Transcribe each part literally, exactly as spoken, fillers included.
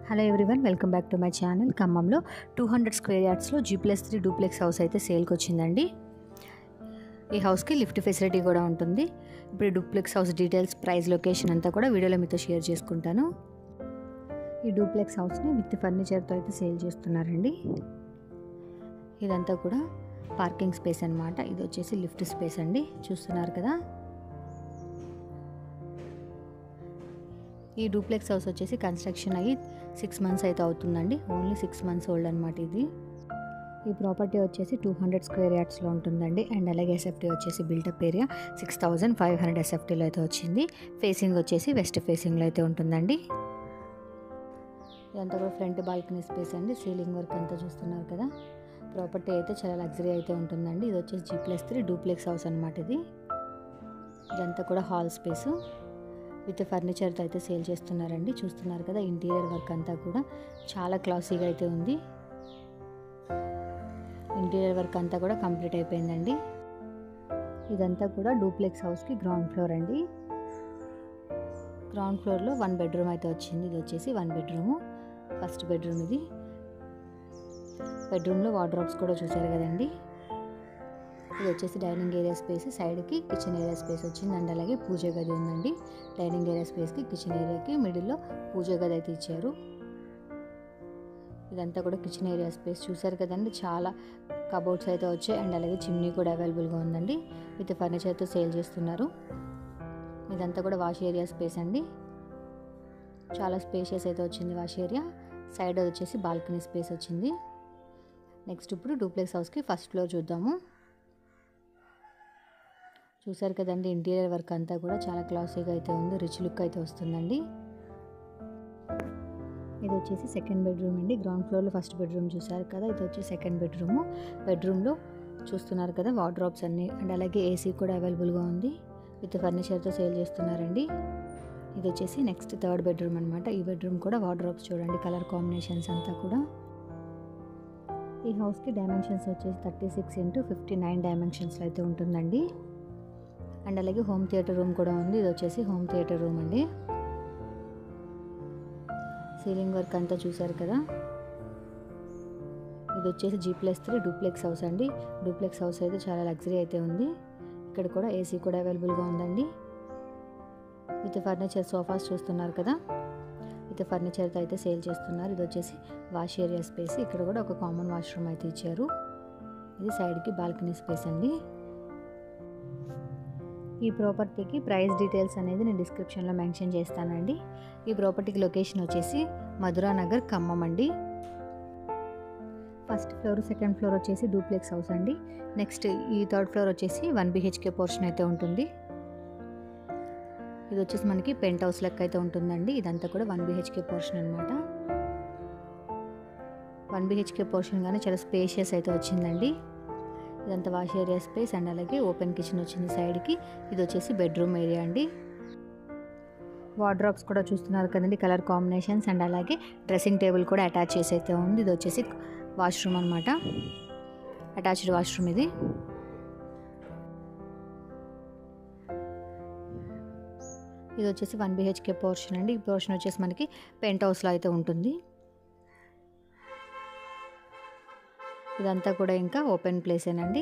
Hello everyone, welcome back to my channel. ఖమ్మంలో two hundred square యార్డ్స్లో G plus three duplex house అయితే సేల్కి వచ్చిందండి. ఈ హౌస్కి లిఫ్ట్ ఫెసిలిటీ కూడా ఉంటుంది. ఇప్పుడు duplex house details, price, location అంతా కూడా వీడియోలో మీతో షేర్ చేసుకుంటాను. ఈ డూప్లెక్స్ హౌస్ని విత్ ఫర్నిచర్తో అయితే సేల్ చేస్తున్నారండి. ఇదంతా కూడా పార్కింగ్ స్పేస్ అనమాట. ఇది వచ్చేసి లిఫ్ట్ స్పేస్ అండి, చూస్తున్నారు కదా. ఈ డూప్లెక్స్ హౌస్ వచ్చేసి కన్స్ట్రక్షన్ అయ్యి సిక్స్ మంత్స్ అయితే అవుతుందండి. ఓన్లీ సిక్స్ మంత్స్ ఓల్డ్ అనమాట ఇది. ఈ ప్రాపర్టీ వచ్చేసి టూ హండ్రెడ్ స్క్వేర్ యార్డ్స్లో ఉంటుందండి. అండ్ అలాగే ఎస్ఎఫ్టీ వచ్చేసి built up area six thousand five hundred ఎస్ఎఫ్టీలో అయితే వచ్చింది. ఫేసింగ్ వచ్చేసి వెస్ట్ ఫేసింగ్లో అయితే ఉంటుందండి. ఇదంతా కూడా ఫ్రంట్ బాల్కనీ స్పేస్ అండి. సీలింగ్ వర్క్ అంతా చూస్తున్నారు కదా. ప్రాపర్టీ అయితే చాలా లగ్జరీ అయితే ఉంటుందండి. ఇది వచ్చేసి G plus three duplex house అనమాట. ఇది ఇదంతా కూడా హాల్ స్పేసు విత్ ఫర్నిచర్తో అయితే సేల్ చేస్తున్నారండి. చూస్తున్నారు కదా, ఇంటీరియర్ వర్క్ అంతా కూడా చాలా క్లాసీగా అయితే ఉంది. ఇంటీరియర్ వర్క్ అంతా కూడా కంప్లీట్ అయిపోయిందండి. ఇదంతా కూడా డూప్లెక్స్ హౌస్కి గ్రౌండ్ ఫ్లోర్ అండి. గ్రౌండ్ ఫ్లోర్లో వన్ బెడ్రూమ్ అయితే వచ్చింది. ఇది వచ్చేసి వన్ బెడ్రూము, ఫస్ట్ బెడ్రూమ్. ఇది బెడ్రూమ్లో వార్డ్రోబ్స్ కూడా చూసారు కదండి. ఇది వచ్చేసి డైనింగ్ ఏరియా స్పేస్, సైడ్కి కిచెన్ ఏరియా స్పేస్ వచ్చింది. అండ్ అలాగే పూజ గది ఉందండి. డైనింగ్ ఏరియా స్పేస్కి, కిచెన్ ఏరియాకి మిడిల్లో పూజ గది అయితే ఇచ్చారు. ఇదంతా కూడా కిచెన్ ఏరియా స్పేస్ చూసారు కదండి. చాలా కబోర్డ్స్ అయితే వచ్చాయి. అండ్ అలాగే చిమ్నీ కూడా అవైలబుల్గా ఉందండి. విత్ ఫర్నిచర్తో సేల్ చేస్తున్నారు. ఇదంతా కూడా వాష్ ఏరియా స్పేస్ అండి. చాలా స్పేషియస్ అయితే వచ్చింది వాష్ ఏరియా. సైడ్ వచ్చేసి బాల్కనీ స్పేస్ వచ్చింది. నెక్స్ట్ ఇప్పుడు డూప్లెక్స్ హౌస్కి ఫస్ట్ ఫ్లోర్ చూద్దాము. చూసారు కదండి, ఇంటీరియర్ వర్క్ అంతా కూడా చాలా క్లాసీగా అయితే ఉంది. రిచ్ లుక్ అయితే వస్తుందండి. ఇది వచ్చేసి సెకండ్ బెడ్రూమ్ అండి. గ్రౌండ్ ఫ్లోర్లో ఫస్ట్ బెడ్రూమ్ చూసారు కదా. ఇది వచ్చి సెకండ్ బెడ్రూము. బెడ్రూమ్లో చూస్తున్నారు కదా వార్డ్రోబ్స్ అన్నీ. అండ్ అలాగే ఏసీ కూడా అవైలబుల్గా ఉంది. విత్ ఫర్నిచర్తో సేల్ చేస్తున్నారండి. ఇది వచ్చేసి నెక్స్ట్ థర్డ్ బెడ్రూమ్ అనమాట. ఈ బెడ్రూమ్ కూడా వార్డ్రోబ్స్ చూడండి, కలర్ కాంబినేషన్స్ అంతా కూడా. ఈ హౌస్కి డైమెన్షన్స్ వచ్చేసి thirty six into fifty nine డైమెన్షన్స్లో అయితే ఉంటుందండి. అండ్ అలాగే హోమ్ థియేటర్ రూమ్ కూడా ఉంది. ఇది వచ్చేసి హోమ్ థియేటర్ రూమ్ అండి. సీలింగ్ వర్క్ అంతా చూసారు కదా. ఇది వచ్చేసి G plus three duplex house అండి. డూప్లెక్స్ హౌస్ అయితే చాలా లగ్జరీ అయితే ఉంది. ఇక్కడ కూడా ఏసీ కూడా అవైలబుల్గా ఉందండి. విత్ ఫర్నిచర్ సోఫాస్ చూస్తున్నారు కదా. విత్ ఫర్నిచర్తో అయితే సేల్ చేస్తున్నారు. ఇది వచ్చేసి వాష్ ఏరియా స్పేస్. ఇక్కడ కూడా ఒక కామన్ వాష్రూమ్ అయితే ఇచ్చారు. ఇది సైడ్కి బాల్కనీ స్పేస్ అండి. ఈ ప్రాపర్టీకి ప్రైస్ డీటెయిల్స్ అనేది నేను డిస్క్రిప్షన్లో మెన్షన్ చేస్తానండి. ఈ ప్రాపర్టీకి లొకేషన్ వచ్చేసి మధురా నగర్, ఖమ్మం అండి. ఫస్ట్ ఫ్లోర్, సెకండ్ ఫ్లోర్ వచ్చేసి డూప్లెక్స్ హౌస్ అండి. నెక్స్ట్ ఈ థర్డ్ ఫ్లోర్ వచ్చేసి వన్ బిహెచ్కే పోర్షన్ అయితే ఉంటుంది. ఇది వచ్చేసి మనకి పెంట్ హౌస్ లెక్క అయితే ఉంటుందండి. ఇదంతా కూడా వన్ బిహెచ్కే పోర్షన్ అనమాట. వన్ బిహెచ్కే పోర్షన్ కానీ చాలా స్పేషియస్ అయితే వచ్చిందండి. ఇదంతా వాష్ ఏరియా స్పేస్. అండ్ అలాగే ఓపెన్ కిచెన్ వచ్చింది సైడ్కి. ఇది వచ్చేసి బెడ్రూమ్ ఏరియా అండి. వార్డ్రోబ్స్ కూడా చూస్తున్నారు కదండి, కలర్ కాంబినేషన్స్. అండ్ అలాగే డ్రెస్సింగ్ టేబుల్ కూడా అటాచ్ చేసి అయితే ఉంది. ఇది వచ్చేసి వాష్రూమ్ అనమాట, అటాచ్డ్ వాష్రూమ్ ఇది. ఇది వచ్చేసి వన్ బిహెచ్కే పోర్షన్ అండి. ఈ పోర్షన్ వచ్చేసి మనకి పెంట్ హౌస్లో అయితే ఉంటుంది. ఇదంతా కూడా ఇంకా ఓపెన్ ప్లేసేనండి.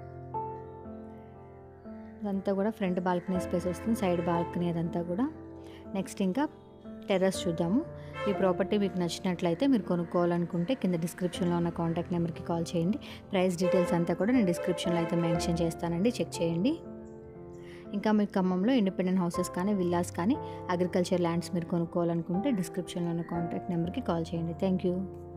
ఇదంతా కూడా ఫ్రంట్ బాల్కనీ స్పేస్ వస్తుంది, సైడ్ బాల్కనీ అదంతా కూడా. నెక్స్ట్ ఇంకా టెర్రస్ చూద్దాము. ఈ ప్రాపర్టీ మీకు నచ్చినట్లయితే మీరు కొనుక్కోవాలనుకుంటే కింద డిస్క్రిప్షన్లో ఉన్న కాంటాక్ట్ నెంబర్కి కాల్ చేయండి. ప్రైస్ డీటెయిల్స్ అంతా కూడా నేను డిస్క్రిప్షన్లో అయితే మెన్షన్ చేస్తానండి, చెక్ చేయండి. ఇంకా మీకు ఖమ్మంలో ఇండిపెండెంట్ హౌసెస్ కానీ, విల్లాస్ కానీ, అగ్రికల్చర్ ల్యాండ్స్ మీరు కొనుక్కోవాలనుకుంటే డిస్క్రిప్షన్లో ఉన్న కాంటాక్ట్ నెంబర్కి కాల్ చేయండి. Thank you.